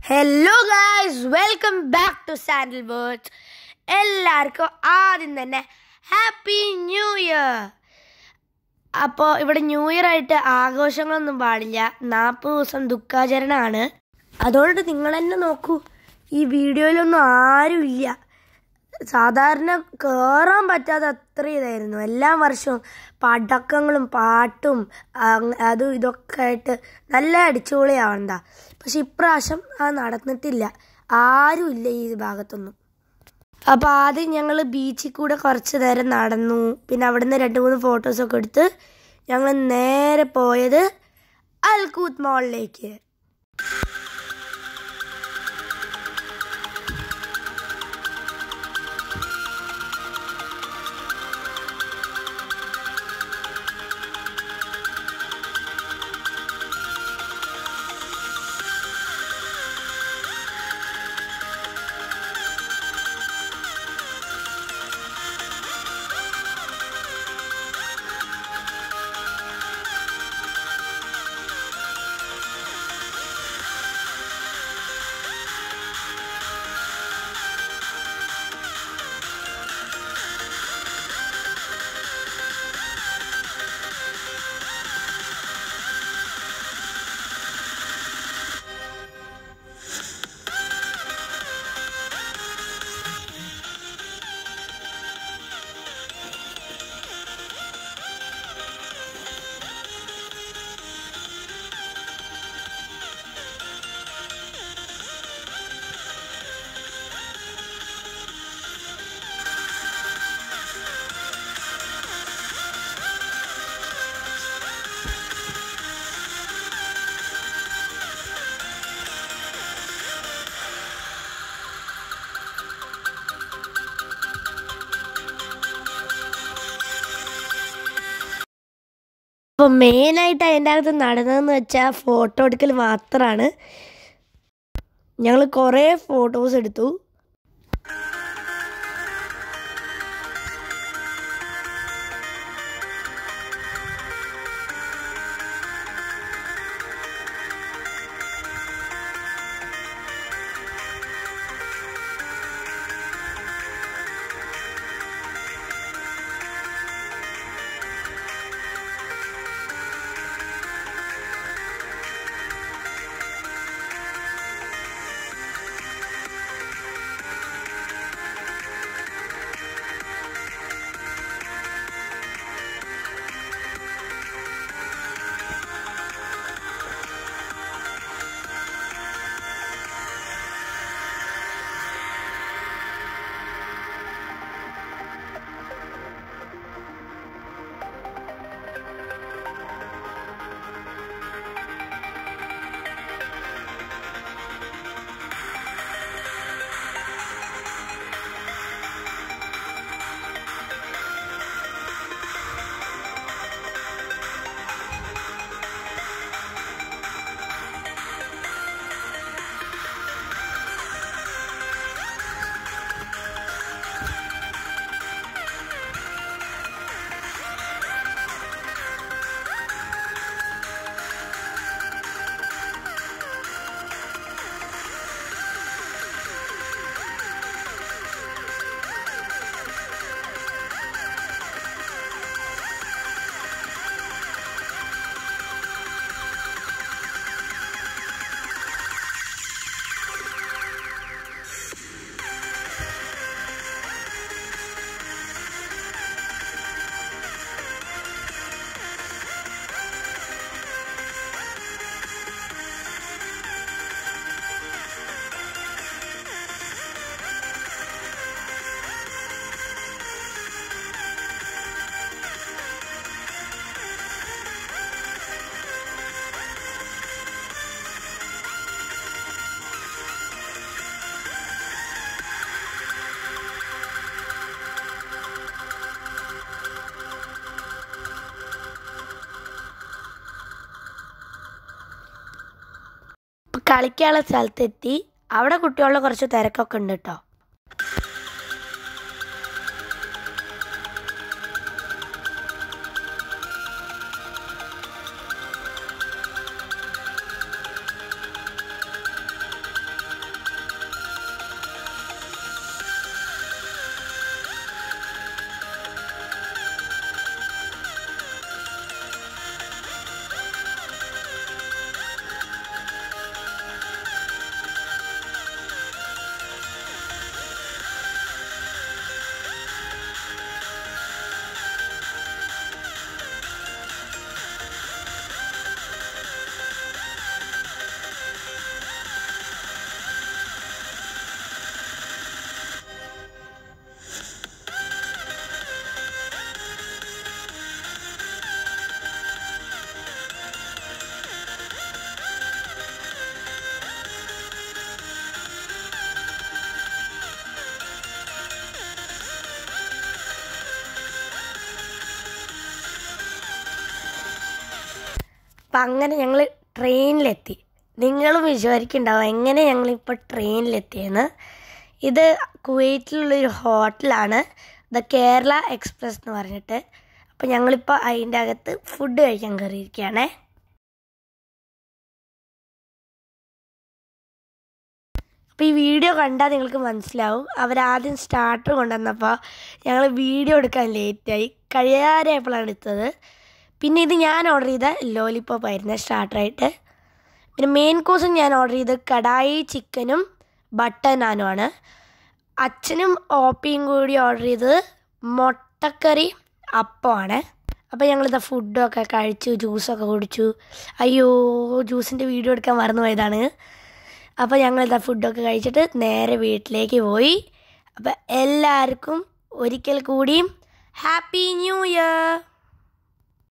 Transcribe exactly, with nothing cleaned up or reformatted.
Hello guys, welcome back to Sandal Woods. എല്ലാവർക്കും ആദ്യം തന്നെ ഹാപ്പി ന്യൂ ഇയർ. അപ്പോൾ ഇവിടെ ന്യൂ ഇയർ ആയിട്ട് ആഘോഷങ്ങളൊന്നും പാടില്ല. നാൽപ്പത് ദിവസം ദുഃഖാചരണമാണ്. അതുകൊണ്ട് നിങ്ങൾ തന്നെ നോക്കൂ, ഈ വീഡിയോയിലൊന്നും ആരുമില്ല. സാധാരണ കയറാൻ പറ്റാതെ അത്ര ഇതായിരുന്നു. എല്ലാ വർഷവും പടക്കങ്ങളും പാട്ടും അതും ഇതൊക്കെ ആയിട്ട് നല്ല അടിച്ചുപൊളിയാവണ്ട. പക്ഷെ ഇപ്രാവശ്യം അത് നടന്നിട്ടില്ല, ആരുമില്ല ഈ ഭാഗത്തൊന്നും. അപ്പോൾ ആദ്യം ഞങ്ങൾ ബീച്ചിൽ കൂടെ കുറച്ച് നേരം നടന്നു. പിന്നെ അവിടെ നിന്ന് രണ്ട് മൂന്ന് ഫോട്ടോസൊക്കെ എടുത്ത് ഞങ്ങൾ നേരെ പോയത് അൽകൂത്ത് മോളിലേക്ക്. അപ്പോൾ മെയിനായിട്ട് അതിൻ്റെ അകത്ത് നടന്നതെന്ന് വെച്ചാൽ ഫോട്ടോ എടുക്കൽ മാത്രമാണ്. ഞങ്ങൾ കുറേ ഫോട്ടോസ് എടുത്തു. കളിക്കാനുള്ള സ്ഥലത്തെത്തി. അവിടെ കുട്ടികളുടെ കുറച്ച് തിരക്കൊക്കെ ഉണ്ട് കേട്ടോ. അപ്പം അങ്ങനെ ഞങ്ങൾ ട്രെയിനിലെത്തി. നിങ്ങളും വിചാരിക്കുന്നുണ്ടാവും എങ്ങനെ ഞങ്ങളിപ്പോൾ ട്രെയിനിലെത്തിയെന്ന്. ഇത് കുവൈറ്റിലുള്ളൊരു ഹോട്ടലാണ്, ദ കേരള എക്സ്പ്രസ് എന്ന് പറഞ്ഞിട്ട്. അപ്പോൾ ഞങ്ങളിപ്പോൾ അതിൻ്റെ അകത്ത് ഫുഡ് കഴിക്കാൻ കയറിയിരിക്കുകയാണേ. അപ്പോൾ ഈ വീഡിയോ കണ്ടാൽ നിങ്ങൾക്ക് മനസ്സിലാവും, അവരാദ്യം സ്റ്റാർട്ടർ കൊണ്ടുവന്നപ്പോൾ ഞങ്ങൾ വീഡിയോ എടുക്കാൻ ലേറ്റായി, കഴിയാറായപ്പോഴാണ് എടുത്തത്. പിന്നെ ഇത് ഞാൻ ഓർഡർ ചെയ്ത ലോലിപോപ്പ് ആയിരുന്നു സ്റ്റാർട്ടറായിട്ട്. പിന്നെ മെയിൻ കോഴ്സും ഞാൻ ഓർഡർ ചെയ്തത് കടായി ചിക്കനും ബട്ടർ നാനുമാണ്. അച്ഛനും ഓപ്പിയും കൂടി ഓർഡർ ചെയ്തത് മുട്ടക്കറി അപ്പമാണ്. അപ്പോൾ ഞങ്ങളിത് ഫുഡൊക്കെ കഴിച്ചു, ജ്യൂസൊക്കെ കുടിച്ചു. അയ്യോ, ജ്യൂസിൻ്റെ വീഡിയോ എടുക്കാൻ മറന്നു പോയതാണ്. അപ്പോൾ ഞങ്ങളിത് ഫുഡൊക്കെ കഴിച്ചിട്ട് നേരെ വീട്ടിലേക്ക് പോയി. അപ്പോൾ എല്ലാവർക്കും ഒരിക്കൽ കൂടിയും ഹാപ്പി ന്യൂ ഇയർ.